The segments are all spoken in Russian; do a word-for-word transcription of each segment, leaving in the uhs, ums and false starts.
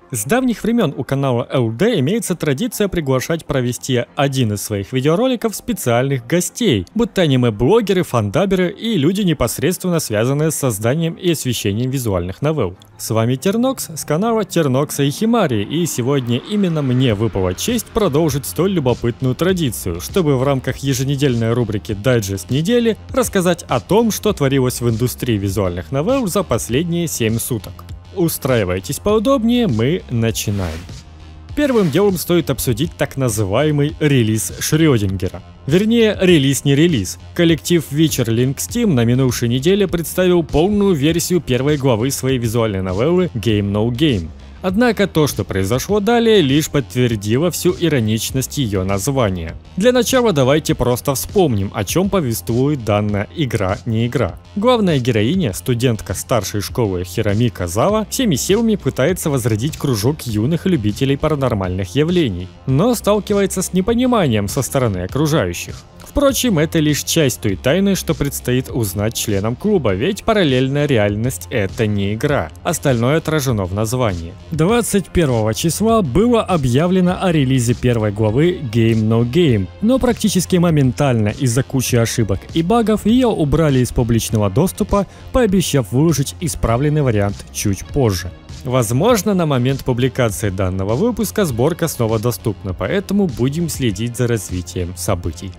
С давних времен у канала эл дэ имеется традиция приглашать провести один из своих видеороликов специальных гостей, будто аниме-блогеры, фандаберы и люди, непосредственно связанные с созданием и освещением визуальных новелл. С вами Тернокс с канала Тернокса и Химари, и сегодня именно мне выпала честь продолжить столь любопытную традицию, чтобы в рамках еженедельной рубрики «Дайджест недели» рассказать о том, что творилось в индустрии визуальных новелл за последние семь суток. Устраивайтесь поудобнее, мы начинаем. Первым делом стоит обсудить так называемый релиз Шрёдингера. Вернее, релиз не релиз. Коллектив Witcher Link Steam на минувшей неделе представил полную версию первой главы своей визуальной новеллы Game No Game. Однако то, что произошло далее, лишь подтвердило всю ироничность ее названия. Для начала давайте просто вспомним, о чем повествует данная игра не игра. Главная героиня, студентка старшей школы Хироми Казава, всеми силами пытается возродить кружок юных любителей паранормальных явлений, но сталкивается с непониманием со стороны окружающих. Впрочем, это лишь часть той тайны, что предстоит узнать членам клуба, ведь параллельная реальность — это не игра. Остальное отражено в названии. двадцать первого числа было объявлено о релизе первой главы Game No Game, но практически моментально из-за кучи ошибок и багов ее убрали из публичного доступа, пообещав выложить исправленный вариант чуть позже. Возможно, на момент публикации данного выпуска сборка снова доступна, поэтому будем следить за развитием событий.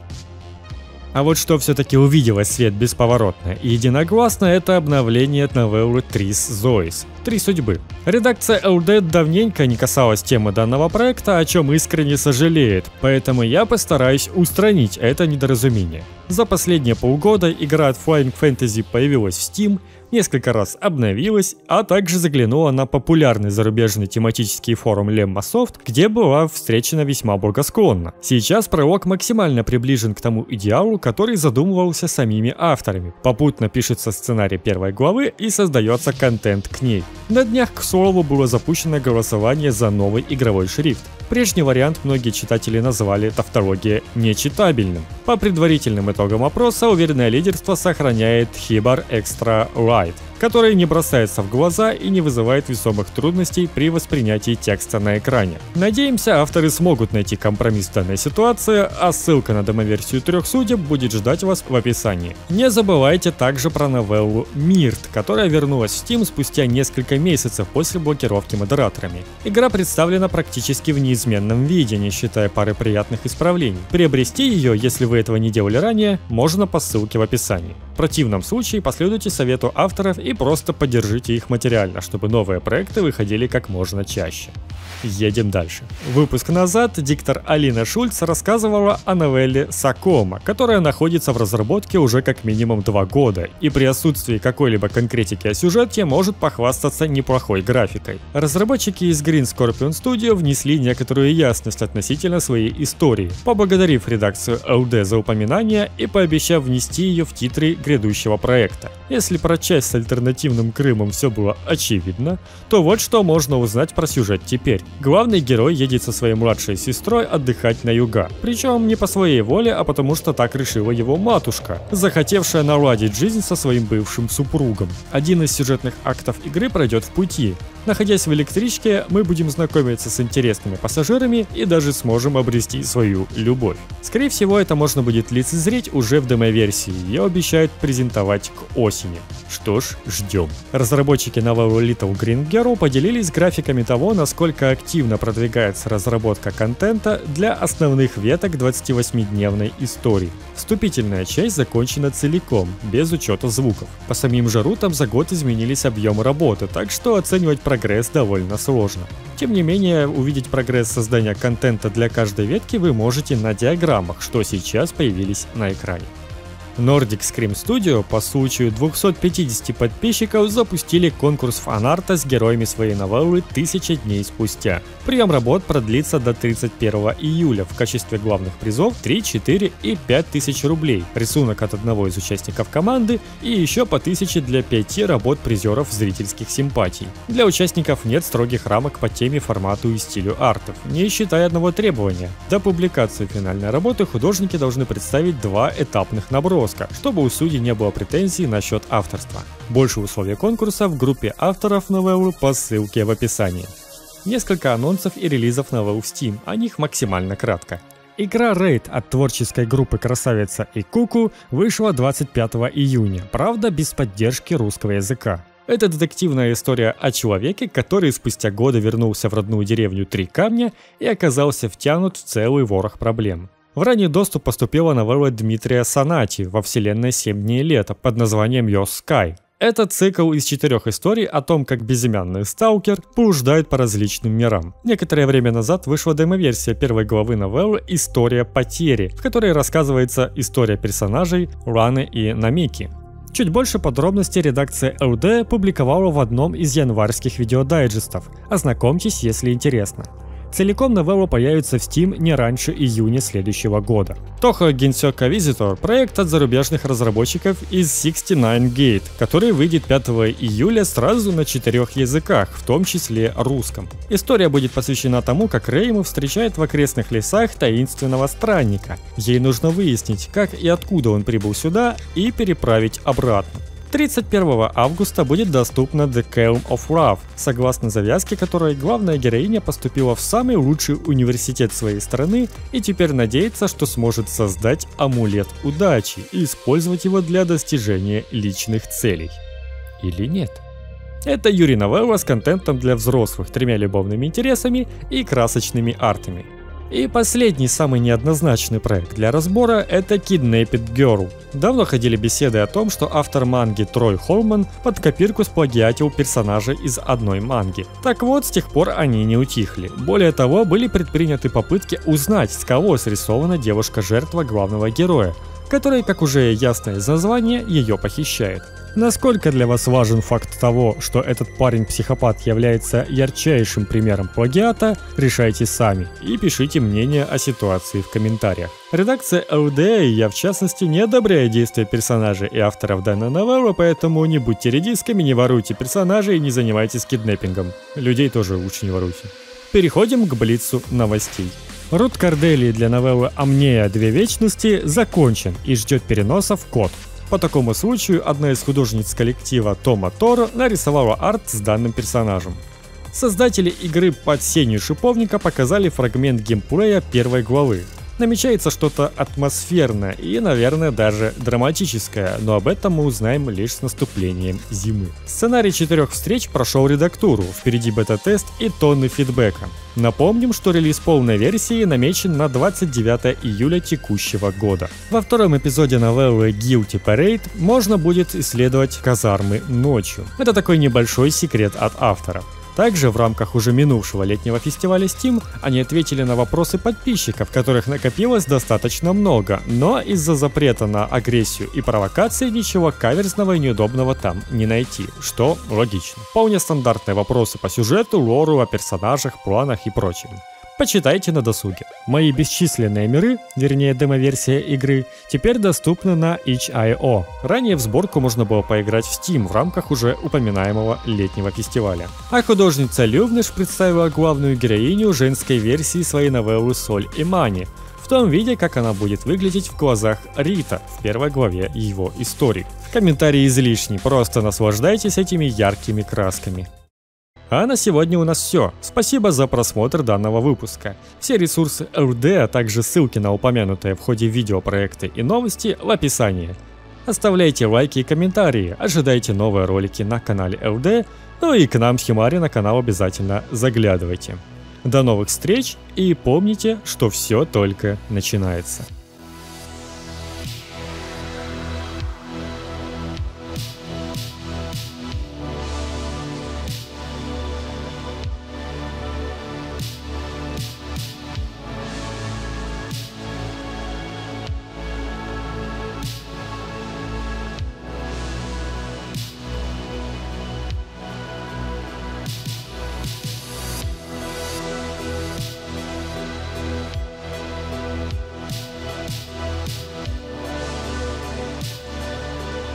А вот что все-таки увидело свет бесповоротно и единогласно, это обновление новеллы Трис Зоис – «Три судьбы». Редакция эл дэ давненько не касалась темы данного проекта, о чем искренне сожалеет, поэтому я постараюсь устранить это недоразумение. За последние полгода игра от Flying Fantasy появилась в Steam, несколько раз обновилась, а также заглянула на популярный зарубежный тематический форум Lemmasoft, где была встречена весьма благосклонно. Сейчас пролог максимально приближен к тому идеалу, который задумывался самими авторами. Попутно пишется сценарий первой главы и создается контент к ней. На днях, к слову, было запущено голосование за новый игровой шрифт. Прежний вариант многие читатели назвали тавтология нечитабельным. По предварительным итогам опроса уверенное лидерство сохраняет Хибар Extra Light, который не бросается в глаза и не вызывает весомых трудностей при воспринятии текста на экране. Надеемся, авторы смогут найти компромисс в данной ситуации, а ссылка на демоверсию трех судеб будет ждать вас в описании. Не забывайте также про новеллу Мирт, которая вернулась в Steam спустя несколько месяцев после блокировки модераторами. Игра представлена практически в неизменном виде, не считая пары приятных исправлений. Приобрести ее, если вы этого не делали ранее, можно по ссылке в описании. В противном случае последуйте совету авторов и просто поддержите их материально, чтобы новые проекты выходили как можно чаще. Едем дальше. Выпуск назад диктор Алина Шульц рассказывала о новелле Сакома, которая находится в разработке уже как минимум два года, и при отсутствии какой-либо конкретики о сюжете может похвастаться неплохой графикой. Разработчики из Green Scorpion Studio внесли некоторую ясность относительно своей истории, поблагодарив редакцию эл дэ за упоминание и пообещав внести ее в титры грядущего проекта. Если про часть с альтернативным Крымом все было очевидно, то вот что можно узнать про сюжет теперь. Главный герой едет со своей младшей сестрой отдыхать на юга, причем не по своей воле, а потому что так решила его матушка, захотевшая наладить жизнь со своим бывшим супругом. Один из сюжетных актов игры пройдет в пути. Находясь в электричке, мы будем знакомиться с интересными пассажирами и даже сможем обрести свою любовь. Скорее всего, это можно будет лицезреть уже в демо-версии, ее обещают презентовать к осени. Что ж, ждем. Разработчики новеллы Little Green Girl поделились графиками того, насколько активно продвигается разработка контента для основных веток двадцативосьмидневной истории. Вступительная часть закончена целиком, без учета звуков. По самим же рутам за год изменились объемы работы, так что оценивать прогресс довольно сложно. Тем не менее, увидеть прогресс создания контента для каждой ветки вы можете на диаграммах, что сейчас появились на экране. Nordic Scream Studio по случаю двухсот пятидесяти подписчиков запустили конкурс фанарта с героями своей новеллы тысяча дней спустя. Прием работ продлится до тридцать первого июля. В качестве главных призов три, четыре и пять тысяч рублей, рисунок от одного из участников команды и еще по тысяче для пяти работ призеров зрительских симпатий. Для участников нет строгих рамок по теме, формату и стилю артов, не считая одного требования. До публикации финальной работы художники должны представить два этапных наброска, чтобы у судей не было претензий насчет авторства. Больше условий конкурса в группе авторов новеллы по ссылке в описании. Несколько анонсов и релизов новелл в Steam, о них максимально кратко. Игра Raid от творческой группы Красавица и Куку вышла двадцать пятого июня, правда без поддержки русского языка. Это детективная история о человеке, который спустя годы вернулся в родную деревню Три Камня и оказался втянут в целый ворох проблем. В ранний доступ поступила новелла Дмитрия Санати во вселенной «Семь дней лета» под названием Your Sky. Это цикл из четырех историй о том, как безымянный сталкер блуждает по различным мирам. Некоторое время назад вышла демо-версия первой главы новеллы «История потери», в которой рассказывается история персонажей Раны и Намики. Чуть больше подробностей редакция эл ди публиковала в одном из январских видеодайджестов. Ознакомьтесь, если интересно. Целиком новелла появится в Steam не раньше июня следующего года. Toho Genshoka Visitor – проект от зарубежных разработчиков из шестьдесят девять Gate, который выйдет пятого июля сразу на четырех языках, в том числе русском. История будет посвящена тому, как Рейму встречает в окрестных лесах таинственного странника. Ей нужно выяснить, как и откуда он прибыл сюда, и переправить обратно. тридцать первого августа будет доступна The Calm of Love, согласно завязке которой главная героиня поступила в самый лучший университет своей страны и теперь надеется, что сможет создать амулет удачи и использовать его для достижения личных целей. Или нет? Это Юри новелла с контентом для взрослых, тремя любовными интересами и красочными артами. И последний, самый неоднозначный проект для разбора – это Kidnapped Girl. Давно ходили беседы о том, что автор манги Трой Холман под копирку сплагиатил персонажа из одной манги. Так вот, с тех пор они не утихли. Более того, были предприняты попытки узнать, с кого срисована девушка-жертва главного героя, который, как уже ясно из названия, ее похищает. Насколько для вас важен факт того, что этот парень-психопат является ярчайшим примером плагиата, решайте сами и пишите мнение о ситуации в комментариях. Редакция эл ди и я, в частности, не одобряет действия персонажей и авторов данной новеллы, поэтому не будьте редисками, не воруйте персонажей и не занимайтесь киднеппингом. Людей тоже лучше не воруйте. Переходим к блицу новостей. Рут Корделии для новеллы «Амнея. Две вечности» закончен и ждет переноса в код. По такому случаю одна из художниц коллектива Тома Торо нарисовала арт с данным персонажем. Создатели игры «Под сенью шиповника» показали фрагмент геймплея первой главы. Намечается что-то атмосферное и, наверное, даже драматическое, но об этом мы узнаем лишь с наступлением зимы. Сценарий четырех встреч прошел редактуру, впереди бета-тест и тонны фидбэка. Напомним, что релиз полной версии намечен на двадцать девятого июля текущего года. Во втором эпизоде новеллы Guilty Parade можно будет исследовать казармы ночью. Это такой небольшой секрет от автора. Также в рамках уже минувшего летнего фестиваля Steam они ответили на вопросы подписчиков, которых накопилось достаточно много, но из-за запрета на агрессию и провокации ничего каверзного и неудобного там не найти, что логично. Вполне стандартные вопросы по сюжету, лору, о персонажах, планах и прочем. Почитайте на досуге. Мои бесчисленные миры, вернее демо-версия игры, теперь доступны на itch точка ай о. Ранее в сборку можно было поиграть в Steam в рамках уже упоминаемого летнего фестиваля. А художница Лювнеш представила главную героиню женской версии своей новеллы «Соль и Мани», в том виде, как она будет выглядеть в глазах Рита в первой главе его истории. Комментарии излишни, просто наслаждайтесь этими яркими красками. А на сегодня у нас все. Спасибо за просмотр данного выпуска. Все ресурсы эл ди, а также ссылки на упомянутые в ходе видео проекты и новости в описании. Оставляйте лайки и комментарии, ожидайте новые ролики на канале эл ди, ну и к нам с Химари на канал обязательно заглядывайте. До новых встреч и помните, что все только начинается.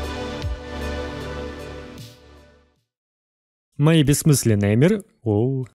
Мои бессмысленные миры... Оу.